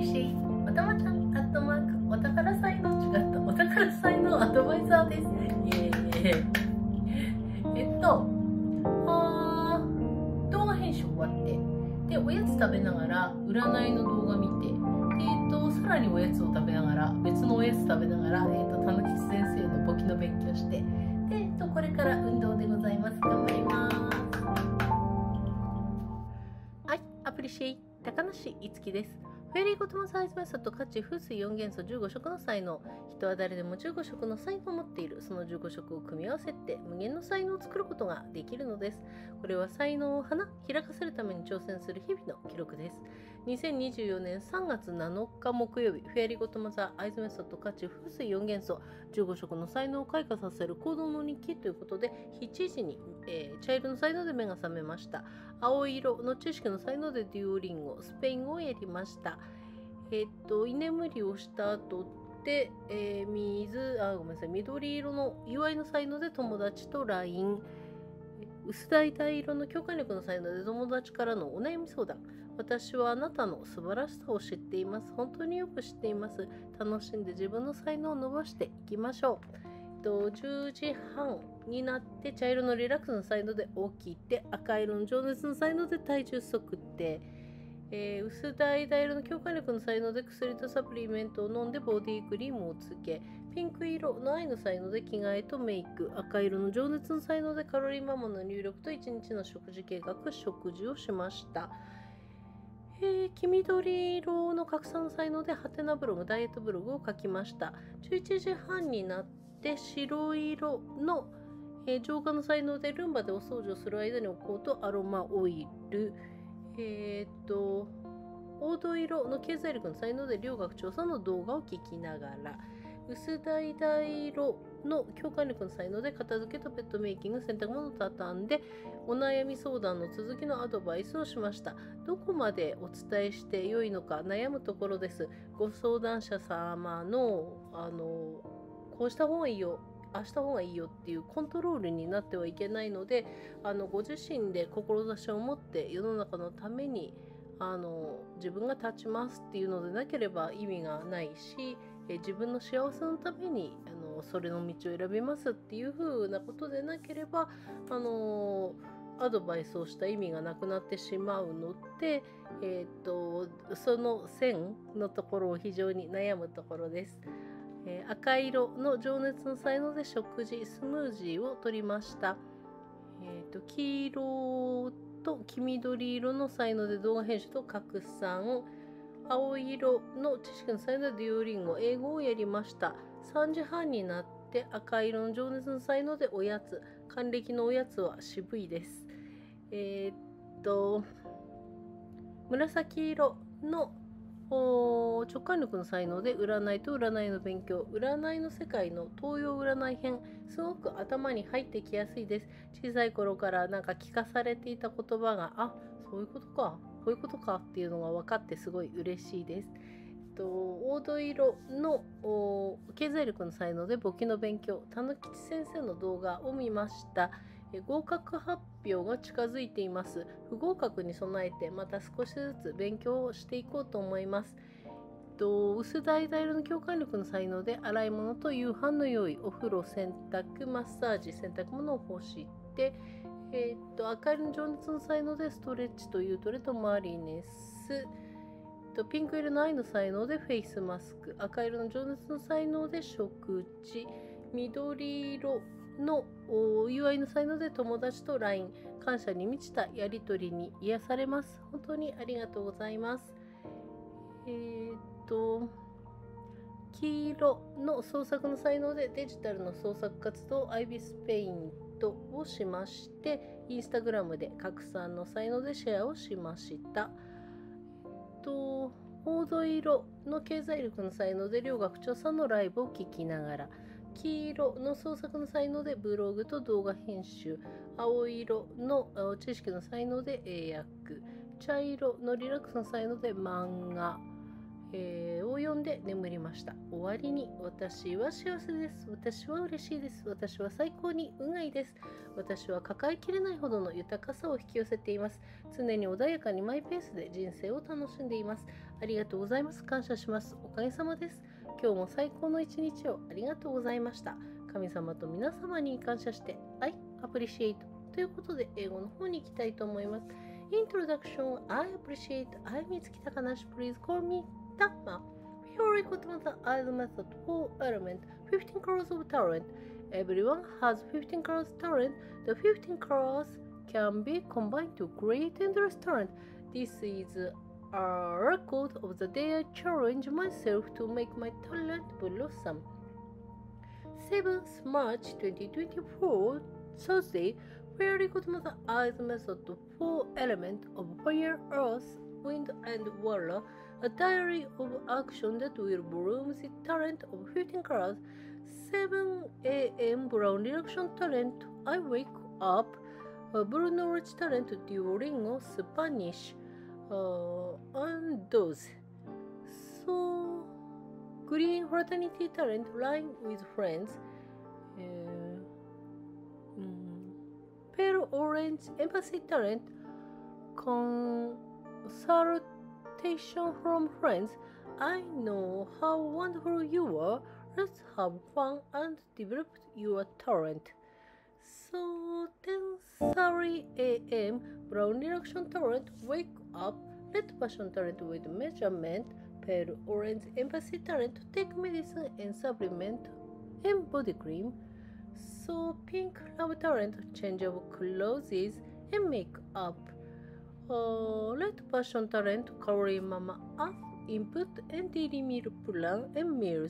しいおたまちゃんアットマークお宝才能お宝才能アドバイザーです。動画編集終わってでおやつ食べながら占いの動画見てさらにおやつを食べながら別のおやつ食べながらたぬきち先生の簿記の勉強してでこれから運動でございます。頑張ります。はい、アプリシェイ高梨いつきです。フェアリーゴトマサイズメソッド価値風水4元素15色の才能。人は誰でも15色の才能を持っている。その15色を組み合わせて無限の才能を作ることができるのです。これは才能を開かせるために挑戦する日々の記録です。2024年3月7日木曜日、フェアリーゴトマザアイズメソッド価値風水4元素15色の才能を開花させる行動の日記ということで、7時に、茶色の才能で目が覚めました。青色の知識の才能でデュオリンゴ、スペイン語をやりました。居眠りをした後で、緑色の祝いの才能で友達と LINE、薄橙色の共感力の才能で友達からのお悩み相談。私はあなたの素晴らしさを知っています。本当によく知っています。楽しんで自分の才能を伸ばしていきましょう。10時半になって茶色のリラックスの才能で起きて、赤色の情熱の才能で体重測定、薄橙色の共感力の才能で薬とサプリメントを飲んでボディクリームをつけ、ピンク色の愛の才能で着替えとメイク、赤色の情熱の才能でカロリーママの入力と1日の食事計画、食事をしました。黄緑色の拡散の才能でハテナブログ、ダイエットブログを書きました。11時半になって白色の、浄化の才能でルンバでお掃除をする間に置こうとアロマオイル、黄土色の経済力の才能で両学調査の動画を聞きながら、薄橙色の共感力の才能で片付けとペットメイキング、洗濯物を畳んでお悩み相談の続きのアドバイスをしました。どこまでお伝えして良いのか悩むところです。ご相談者様のこうした方がいいよ、ああした方がいいよっていうコントロールになってはいけないので、ご自身で志を持って世の中のために自分が立ちますっていうのでなければ意味がないし、自分の幸せのためにそれの道を選びますっていう風なことでなければアドバイスをした意味がなくなってしまうので、その線のところを非常に悩むところです。赤色の情熱の才能で食事、スムージーを取りました。黄色と黄緑色の才能で動画編集と拡散、青色の知識の才能でデュオリンゴ、英語をやりました。3時半になって赤色の情熱の才能でおやつ、還暦のおやつは渋いです。紫色の直感力の才能で占いと占いの勉強、占いの世界の東洋占い編、すごく頭に入ってきやすいです。小さい頃から聞かされていた言葉がそういうことか、こういうことかっていうのが分かってすごい嬉しいです。黄土色の経済力の才能で簿記の勉強、たぬきち先生の動画を見ました。合格発表が近づいています。不合格に備えてまた少しずつ勉強をしていこうと思います。薄橙色の共感力の才能で洗い物と夕飯の用意、お風呂、洗濯、マッサージ、洗濯物を干して、赤色の情熱の才能でストレッチとユートレとマリネス、ピンク色の愛の才能でフェイスマスク、赤色の情熱の才能で食事、緑色のお祝いの才能で友達と LINE、 感謝に満ちたやりとりに癒されます。本当にありがとうございます。黄色の創作の才能でデジタルの創作活動、アイビスペイントをしまして、インスタグラムで拡散の才能でシェアをしました。黄土色の経済力の才能で両学長さんのライブを聞きながら、黄色の創作の才能でブログと動画編集、青色の知識の才能で英訳、茶色のリラックスの才能で漫画、 を読んで眠りました。終わりに、私は幸せです。私は嬉しいです。私は最高に運がいいです。私は抱えきれないほどの豊かさを引き寄せています。常に穏やかにマイペースで人生を楽しんでいます。ありがとうございます。感謝します。おかげさまです。今日も最高の一日をありがとうございました。神様と皆様に感謝して、I appreciate ということで英語の方に行きたいと思います。Introduction I appreciate I'm Mitsuki Takanashi. Please call me Tama. Here I got the IELTS method 4 element 15 colors of talent. Everyone has 15 colors talent. The 15 colors can be combined to create endless talent. This is a record of the day I challenge myself to make my talent blossom. 7th March 2024, Thursday, where I got the IELTS method 4 element of fire, earth, wind, and water. A diary of action that will bloom the talent of 15 colors. 7 a.m. brown reaction talent. I wake up. Blue knowledge talent during Spanish. And those. So, green fraternity talent lying with friends. Pale orange empathy talent. Consultation from friends. I know how wonderful you are. Let's have fun and develop your talent. So 10:30 a.m. brown reaction talent. Wake up. Red passion talent with measurement. Pale orange empathy talent. Take medicine and supplement and body cream. So pink love talent. Change of clothes and makeup. Red passion talent. Calorie mama up. Input and daily meal plan and meals.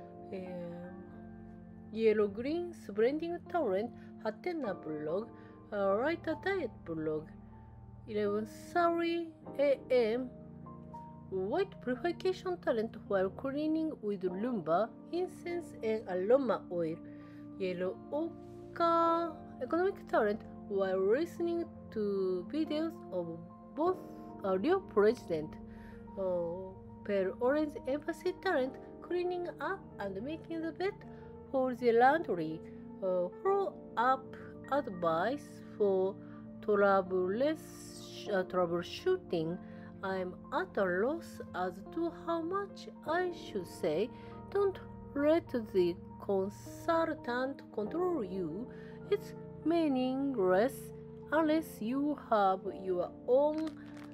Yellow green blending talent. Hatena blog. Write a diet blog. 11:30 a.m. White purification talent while cleaning with Lumba, incense and aroma oil. Yellow ochre economic talent while listening to videos of both real president. Pale orange empathy talent cleaning up and making the bed for the laundry. Follow up advice for troubleshooting. I'm at a loss as to how much I should say. Don't let the consultant control you. It's meaningless unless you have your own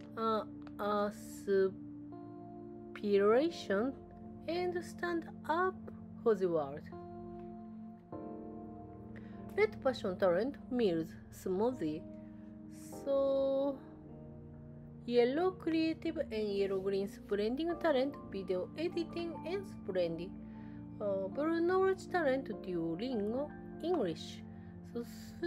aspiration and stand up for the world. Red passion talent meals smoothie. So yellow creative and yellow green blending talent video editing and blending. Blue knowledge talent during English. So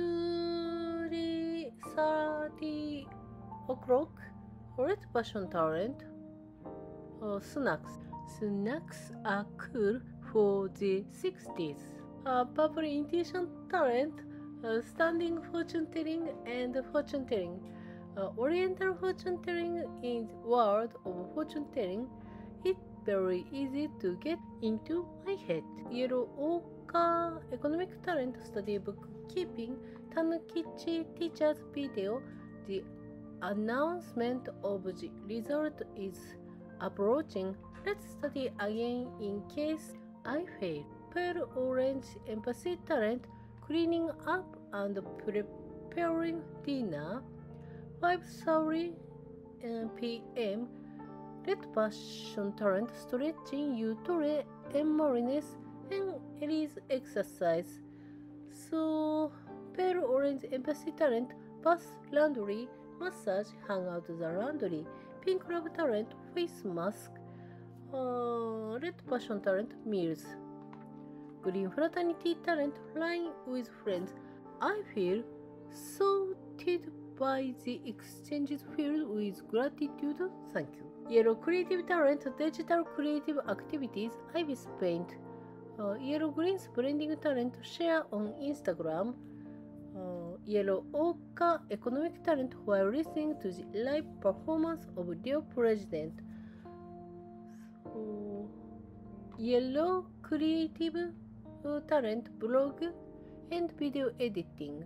3:30 o'clock. Red passion talent. Snacks. Snacks are cool for the 60s. Purple intuition talent. Standing fortune telling and fortune telling. Oriental fortune telling is world of fortune telling. It's very easy to get into my head. Yellow ochre economic talent study book keeping. Tanukichi teacher's video. The announcement of the result is approaching. Let's study again in case I fail. Pale orange empathy talent cleaning up and preparing dinner. 5:30 p.m. Red passion talent stretching utero and marines and release exercise. So pale orange empathy talent bath laundry massage hang out the laundry. Pink love talent face mask. Red passion talent meals. Green fraternity talent flying with friends. I feel sorted by the exchanges filled with gratitude. Thank you. Yellow creative talent digital creative activities. Ibis paint. Yellow green blending talent share on Instagram. Yellow ochre economic talent while listening to the live performance of Leo President. Yellow Creative Talent Blog and Video Editing.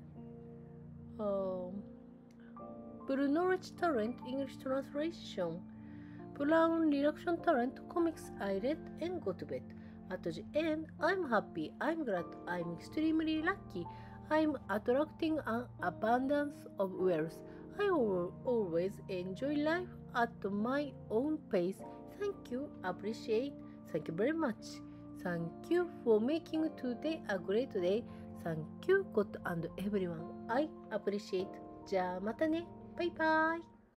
Blue Norwich Talent English Translation. Brown Reaction Talent Comics I read and go to bed. At the end, I'm happy, I'm glad, I'm extremely lucky. I'm attracting an abundance of wealth. I will always enjoy life at my own pace. Thank you, appreciate. Thank you very much. Thank you for making today a great day. Thank you, God and everyone. I appreciate. じゃあまたね。バイバイ。